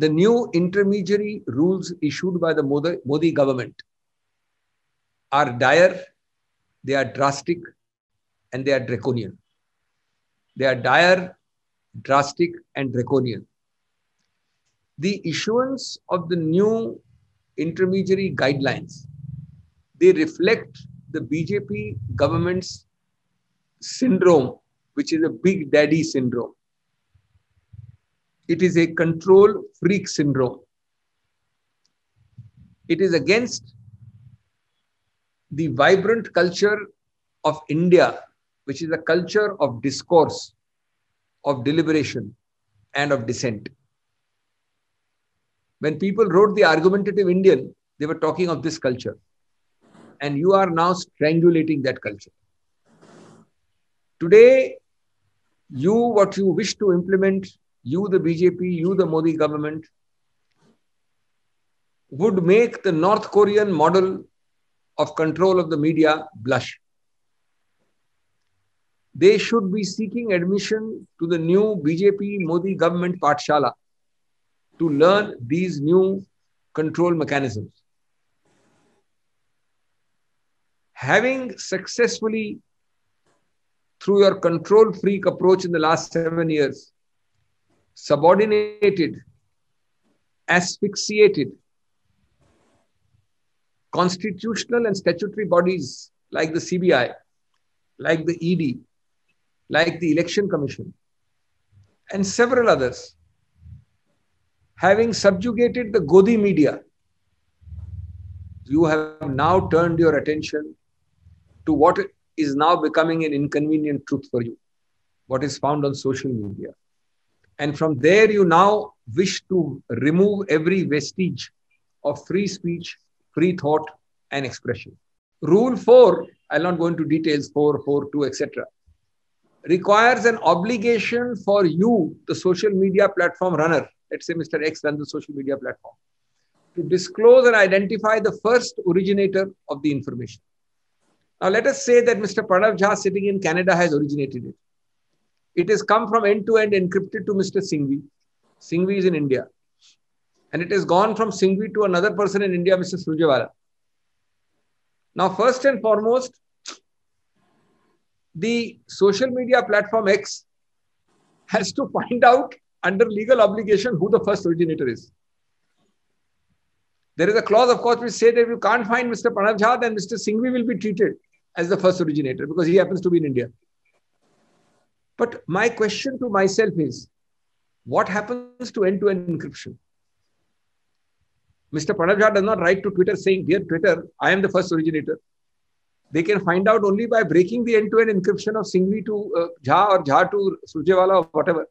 the new intermediary rules issued by the Modi government are dire, they are drastic, and they are draconian. They are dire, drastic, and draconian. The issuance of the new intermediary guidelines, they reflect the BJP government's syndrome, which is a big daddy syndrome. It is a control freak syndrome. It is against the vibrant culture of India, which is a culture of discourse, of deliberation, and of dissent. When people wrote The Argumentative Indian, they were talking of this culture. And you are now strangulating that culture. Today, what you wish to implement, you the BJP, you the Modi government, would make the North Korean model of control of the media blush. They should be seeking admission to the new BJP Modi government Pathshala to learn these new control mechanisms. Having successfully, through your control freak approach in the last 7 years, subordinated, asphyxiated constitutional and statutory bodies like the CBI, like the ED, like the Election Commission, and several others, having subjugated the Godi media, you have now turned your attention to what is now becoming an inconvenient truth for you, what is found on social media. And from there, you now wish to remove every vestige of free speech, free thought, and expression. Rule 4, I'll not go into details, 4, 2, etc., requires an obligation for you, the social media platform runner, let's say Mr. X runs the social media platform, to disclose and identify the first originator of the information. Now, let us say that Mr. Pranav Jha sitting in Canada has originated it. It has come from end-to-end encrypted to Mr. Singhvi. Singhvi is in India. And it has gone from Singhvi to another person in India, Mr. Surjewala. Now, first and foremost, the social media platform X has to find out under legal obligation who the first originator is. There is a clause, of course, which says that if you can't find Mr. Pranav Jha, then Mr. Singhvi will be treated as the first originator because he happens to be in India. But my question to myself is, what happens to end-to-end encryption? Mr. Pranav Jha does not write to Twitter saying, "Dear Twitter, I am the first originator." They can find out only by breaking the end-to-end encryption of Singhvi to Jha or Jha to Surjewala or whatever.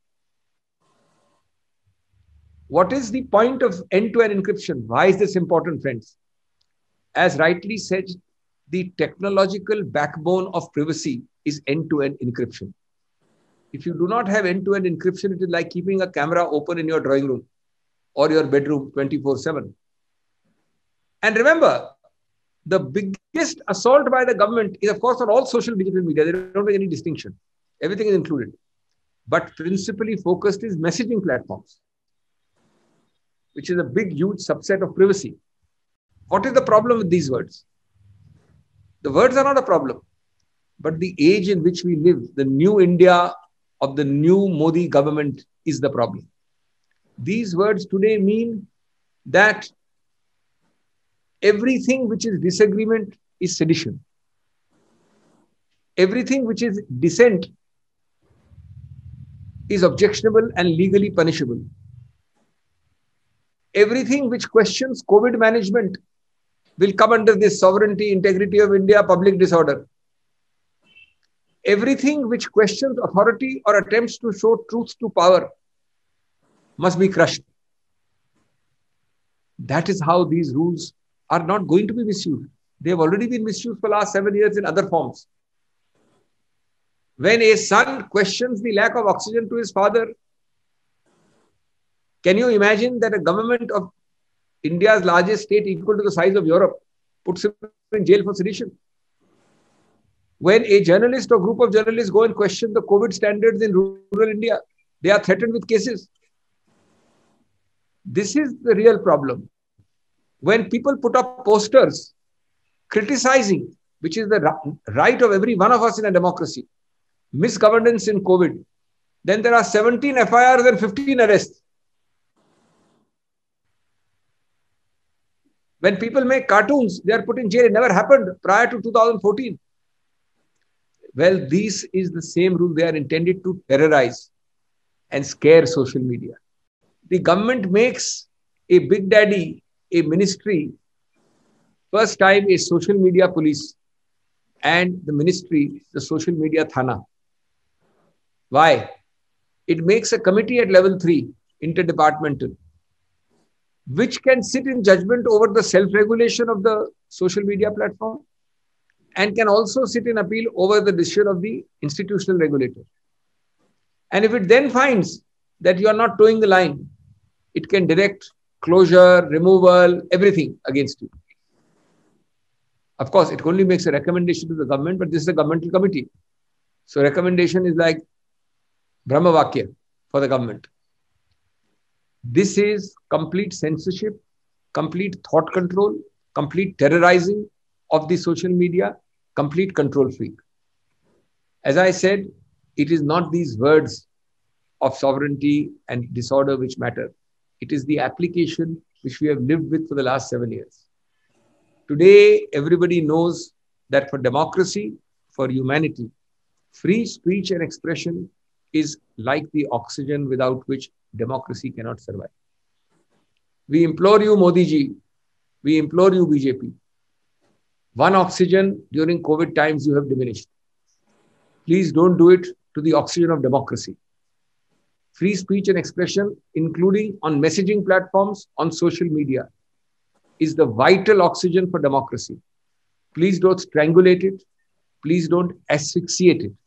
What is the point of end-to-end encryption? Why is this important, friends? As rightly said, the technological backbone of privacy is end-to-end encryption. If you do not have end-to-end encryption, it is like keeping a camera open in your drawing room or your bedroom 24/7. And remember, the biggest assault by the government is, of course, on all social digital media. They don't make any distinction. Everything is included. But principally focused is messaging platforms, which is a big, huge subset of privacy. What is the problem with these words? The words are not a problem, but the age in which we live, the new India of the new Modi government is the problem. These words today mean that everything which is disagreement is sedition. Everything which is dissent is objectionable and legally punishable. Everything which questions COVID management will come under this sovereignty, integrity of India, public disorder. Everything which questions authority or attempts to show truth to power must be crushed. That is how these rules are not going to be misused. They have already been misused for the last 7 years in other forms. When a son questions the lack of oxygen to his father, can you imagine that a government of India's largest state, equal to the size of Europe, puts him in jail for sedition? When a journalist or group of journalists go and question the COVID standards in rural India, they are threatened with cases. This is the real problem. When people put up posters criticizing, which is the right of every one of us in a democracy, misgovernance in COVID, then there are 17 FIRs and 15 arrests. When people make cartoons, they are put in jail. It never happened prior to 2014. Well, this is the same rule. They are intended to terrorize and scare social media. The government makes a big daddy, a ministry, first time a social media police, and the ministry, the social media thana. Why? It makes a committee at level 3, interdepartmental, which can sit in judgment over the self-regulation of the social media platform and can also sit in appeal over the decision of the institutional regulator. And if it then finds that you are not towing the line, it can direct closure, removal, everything against you. Of course, it only makes a recommendation to the government, but this is a governmental committee. So recommendation is like Brahmavakya for the government. This is complete censorship, complete thought control, complete terrorizing of the social media, complete control freak. As I said, it is not these words of sovereignty and disorder which matter. It is the application which we have lived with for the last 7 years. Today, everybody knows that for democracy, for humanity, free speech and expression is like the oxygen without which democracy cannot survive. We implore you, Modi ji, we implore you, BJP. One oxygen during COVID times you have diminished. Please don't do it to the oxygen of democracy. Free speech and expression, including on messaging platforms, on social media, is the vital oxygen for democracy. Please don't strangulate it. Please don't asphyxiate it.